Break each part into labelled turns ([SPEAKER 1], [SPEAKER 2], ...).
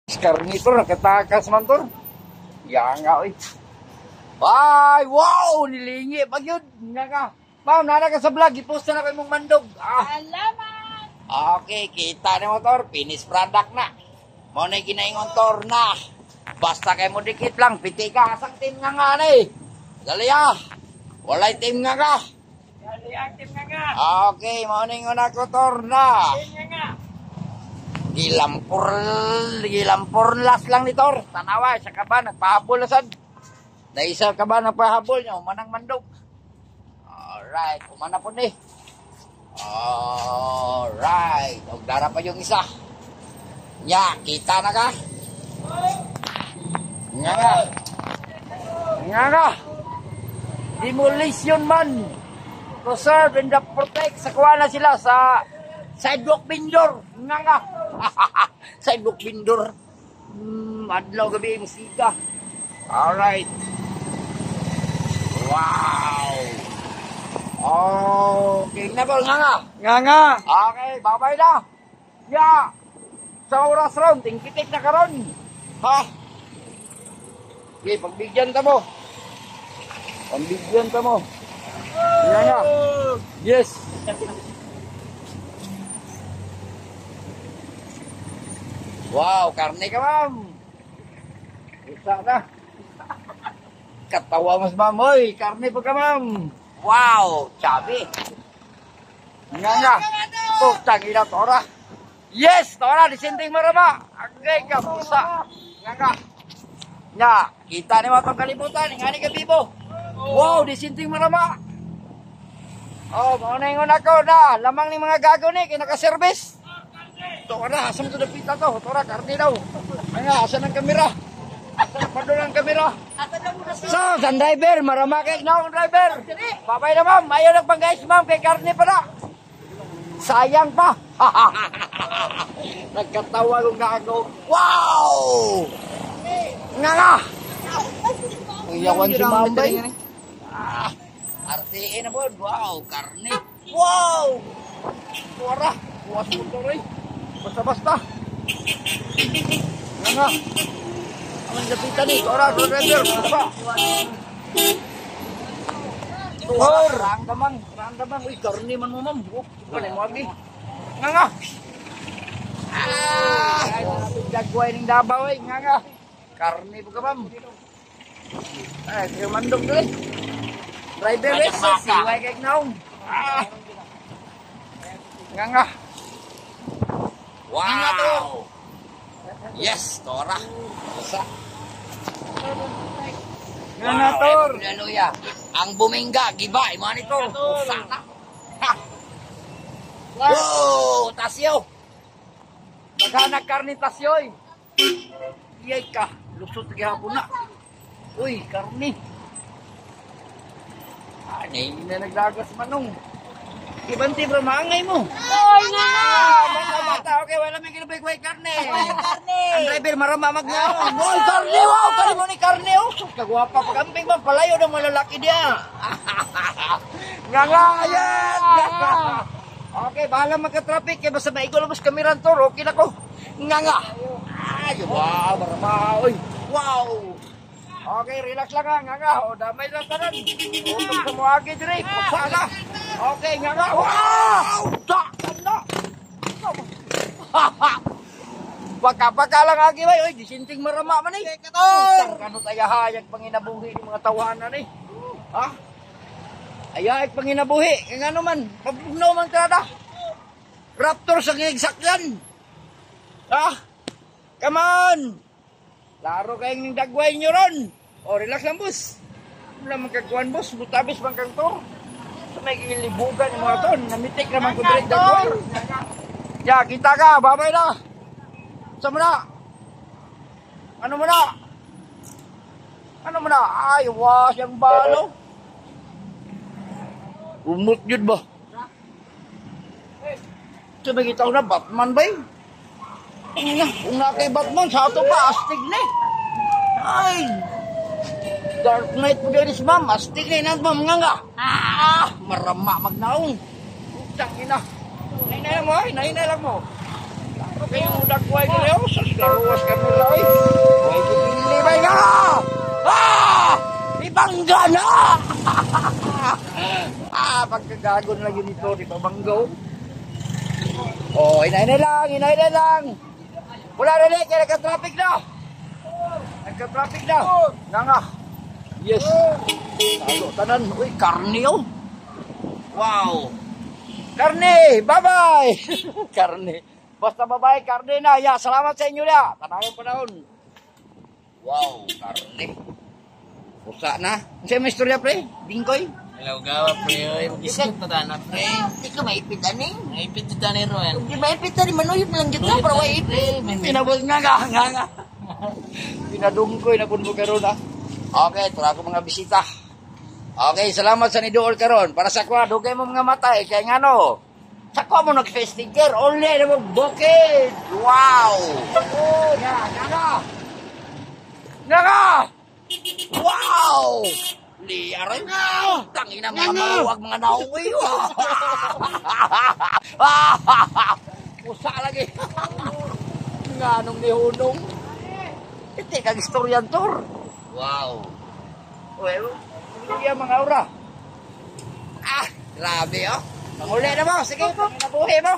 [SPEAKER 1] Karnitor, nakatakas man to. Yan nga, oy. Ay, wow! Nilingi. Pag yun, nga ka. Ma'am, nana ka sa vlog. I-post na kayo mong mandog.
[SPEAKER 2] Salamat!
[SPEAKER 1] Okay, kita ni motor. Finish product na. Mo na ginaingon tor na. Basta kayo mo dikit lang. Piti ka. Asang team nga nga na eh. Dali ah. Walay team nga ka.
[SPEAKER 2] Dali ang team nga.
[SPEAKER 1] Okay, mo na ingon ako tor na.
[SPEAKER 2] Team nga.
[SPEAKER 1] Gilampur las lang ni Tor. Tanawa, siya ka ba? Nagpahabol na sad. Naisa ka ba nagpahabol niya? Umanang mandog. Alright, umana po ni. Alright. Huwag dara pa yung isa. Nya, kita na ka? Nga nga. Nga nga. Demolition man. To serve and protect. Sakuha na sila sa sidewalk vendor. Nga nga. Sidewalk vendor. Adlaw gabi musika. Alright. Wow. Okay. Na ba nga?
[SPEAKER 2] Nga.
[SPEAKER 1] Okay, babay na. Ya. Sa oras round, tingkitik na karon. Ha? Okay, pagbigyan ka mo. Pagbigyan ka mo. Nga. Yes. Wow, karne ka, ma'am. Isa na. Katawa mas, ma'am. Oy, karne pa ka, ma'am. Wow, chabi. Nga. Oh, tangina, Tora. Yes, Tora, disinting marama. Agay ka, pusa. Nga. Nga, kita ni mga kalibutan. Nga ni ka, Bibo. Wow, disinting marama. Oh, mauna ingon ako na. Lamang ni mga gago ni, kinaka-service. Tora, asam to dapita to. Tora, karni daw. Nga, asan ang kamera? Asan ang kamera? So, san driver, marama kay na akong driver. Babay na, ma'am. Ayaw nagpang-guys, ma'am. Kay karni pa na. Sayang pa. Nagkatawa kong gago. Wow! Nga. Uyawan si ma'am ba? RCA na po. Wow, karni. Wow! Tora, buwas mo to rin. Basta-basta. Nga. Ang lapitan ni Tora, driver. Basta. Tuhor. Rangdaman. Uy, karni man mo, ma'am. Panay mo agi. Nga. Jagway ng Davao, eh. Nga. Karni po ka, ma'am. Ay, kumandog doon. Driver, eh. Siway kay Gnaong. Nga. Wow! Yes, Tora. Isa.
[SPEAKER 2] Nga, Tor.
[SPEAKER 1] Hallelujah. Ang bumingga, giba, iman ito. Usa na. Wow! Tasyo! Maghanag karni tasyoy. Iyay ka. Lusot gihapon na. Uy, karni. Ani na nagdagas manong. Ibanti bro, maangay mo.
[SPEAKER 2] Oy nga.
[SPEAKER 1] Bata, okay, wala may kinabay-kway karne.
[SPEAKER 2] Karne.
[SPEAKER 1] Ang driver marama magnaon. Oy, karne, wow, karne mo ni karne, oh. Kagwapa pagamping ba, palayo ng malalaki dia. Nga, yan. Okay, bahala magka-traffic, kaya basta maigol mas kamiran to, okay na ko. Nga. Ay, wow, marama, oy. Wow. Okay, relax lang nga. O, damay lang tanan. Utok sa muagi dire. Pagsala. Okay, nga. Wow! Tanda. Pagka lang agi bay. Oy, disinting marama man eh. Kator! Kanot ayahayag panginabuhi ng mga tawanan eh. Ha? Ayahayag panginabuhi. Kaya nga naman, pabugnaw man kada. Raptor sa ginigsakyan. Ha? Come on! Laro kayong dagway nyo ron. O, relax lang, boss. Wala magkagwan, boss. Butabis bang kang to. So, may gilibugan yung mga to. Namitik naman ko direct dagway. Ya, kita ka. Babay na. Saan mo na? Ano mo na? Ay, was yung balo. Umot yun ba? So, may kita ko na Batman ba yun? Kung na kay Batman, sa ato pa, astig na eh. Ay! Dark Knight po din is ma'am, astig na yun, ma'am nga. Marama magnaong. Utang ina. Nahinay lang mo. Okay, yung dagway ko rin. Sus, laruwas ka nila eh. Huwag ipili ba nga? Ah! Ibangga na! Pagkagagon lang yun ito. Di ba banggaw? Oh, inay lang. Wala na rin, kaya nagka-traffic na. Nga. Yes. Talo, tanan. Uy, karne oh. Wow. Karne, bye-bye. Karne. Basta babae, karne na. Ya, salamat sa inyo na. Tanawang panahon. Wow, karne. Pusa na. Sa'yo may istorya, pre? Bingkoy?
[SPEAKER 2] Hello, gawa, pre. Mag-isip na tayo, pre.
[SPEAKER 3] Hindi ka maipit, ani?
[SPEAKER 2] Naipit ito ni Ruan.
[SPEAKER 3] Hindi maipit, ani. Manuyot lang dito, para maipit.
[SPEAKER 1] Pinabot nga. Pinadungkoy na punmo karon ah. Okay, tura ko mga bisita. Okay, salamat sa niduol karon. Para sa kwa, dugay mo mga matay. Kaya nga no, sa kwa mo nag-face sticker, only na mo bukid. Wow! Oh, nga! Wow! Liaran nga! Tangina mga maluwag mga nauwi. Pusa lagi. Nga nung nihunong. Ito kag istoryan tor. Wow. Well, hindi mga aura. Grabe oh. Panguli na mo. Sige, panginabuhi mo.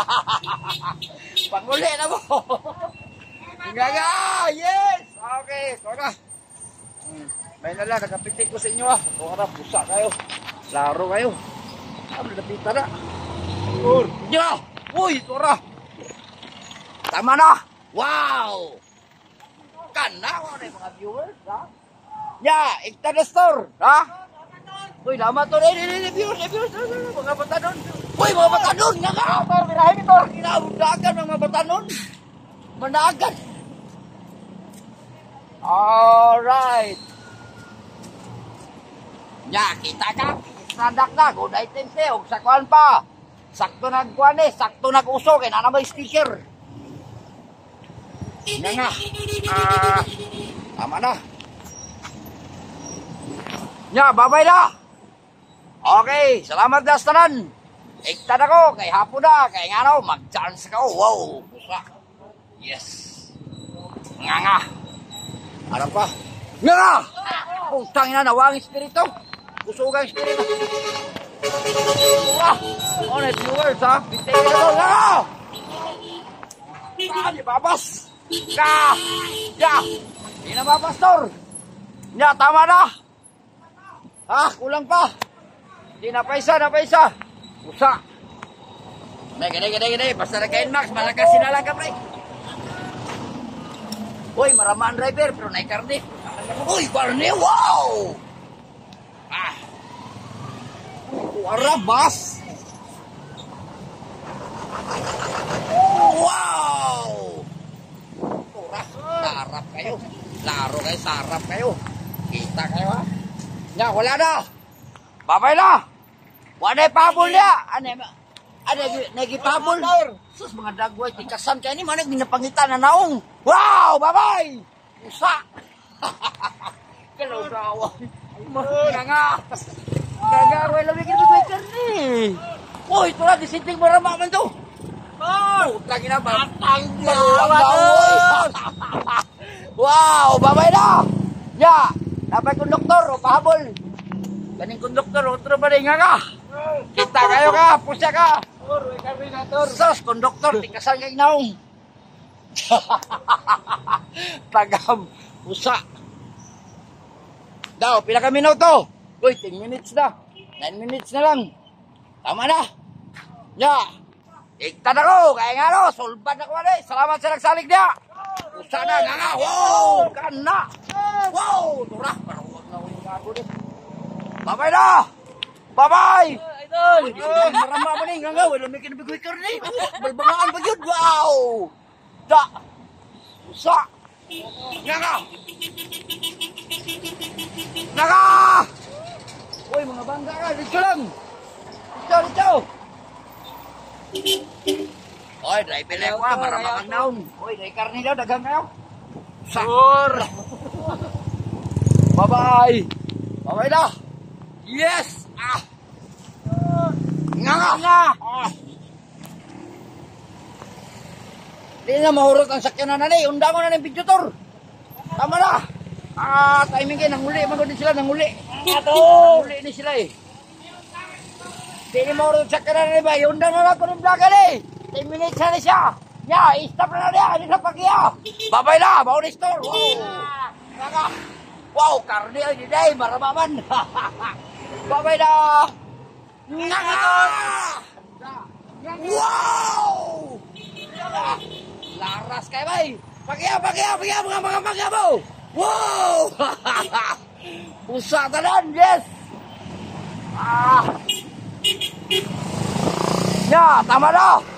[SPEAKER 1] Panguli na mo. Nga. Yes. Okay, tora. May nala, nakapitik ko sa inyo ah. Tora, pusa kayo. Laro kayo. Ano napita na? Nya! Uy, tora. Tama na. Wow. Kana ko na mga viewers, ha? Ya, ikta na store, ha? Uy, lama to rin, viewers, mga batanon. Uy, mga batanon, nga nga! Tor, birahin ito, kinabudagan mga batanon. Managan. Alright. Ya, kita ka, isadak na, good items eh, huwag sakuan pa. Sakto nagkuhan eh, sakto nag-uso, kaya na may sticker. Nga. Tama na. Nya, babay na. Okay, salamat na sa tanan. Ikta na ko, kay hapon na, kay nga no, mag-chance ka. Wow, busa. Yes. Nga. Ano pa? Nga! Putang ina, nawang espiritu. Kusugang espiritu. Honest viewers ha, bitay na ito. Nga! Di babas. Ya! Hindi na ba, pastor? Ya, tama na! Kulang pa! Hindi na paisa. Usa! Gede. Basta nagka-inmax, malakas sinalang ka, pre. Uy, maramaan driver, pero naikarni. Uy, karni, wow! Warabas! Wow! Sarap kayo. Laro kayo, sarap kayo. Kita kayo ha. Nga, wala na. Babay na. Wala yung pabol niya. Ano, nagipabol. Sus, mga dagway, tikasan kayo ni. Manag, minapangitan na naong. Wow, babay. Usa. Kalaw gawa. Nga. Gagawin lang yung kinabigay ni. Uy, ito na, disinting marama man to. Lagi na ba? Wow, babay na. Ya, dapat konduktor o pahabol. Kaning konduktor, otro ba rin nga. Kita kayo ka, pusya ka. Sos, konduktor, tikasan kay naong. Tagam, pusa. Daw, pila ka minuto. Uy, 10 minutes na. 9 minutes na lang. Tama na. Ya. Ikta na ko, kaya nga no, sulban na ko na. Salamat sa nagsalig niya. Usa na nga. Wow, kana. Wow, turah. Parang huwag na huwag na ako din. Bye-bye na. Bye-bye. Idol. Marama mo na nga. Wala may kinabigay ka rin. Balbangaan ba yun? Wow. Da. Usa. Nga. Nga. Uy, mga bangga ka. Dito lang. Dito. Oy, drive lang ko maramang naon. Oy, dai karni daw dagang kayo. Sure. Bye-bye. Bye-bye na. Yes. Nga. Di na mahurot ang sakyanan na ni. Undang mo na ng picture. Tama na. Timing kayo. Nanguli. Magod sila. Nanguli. Nanguli ni sila eh. Di na mahurot ang sakyanan na ni ba. Undang na lang ko ng vlogger eh. 10 minutes na ni siya. Ya, stop na dia. Hindi na pagya. Babay na. Bawa ni store. Wow. Wow, karne ay diday. Marabaman. Babay na. Wow! Laras kayo bay. Pagya mo. Wow! Pusa tanan, yes. Ya, tama na.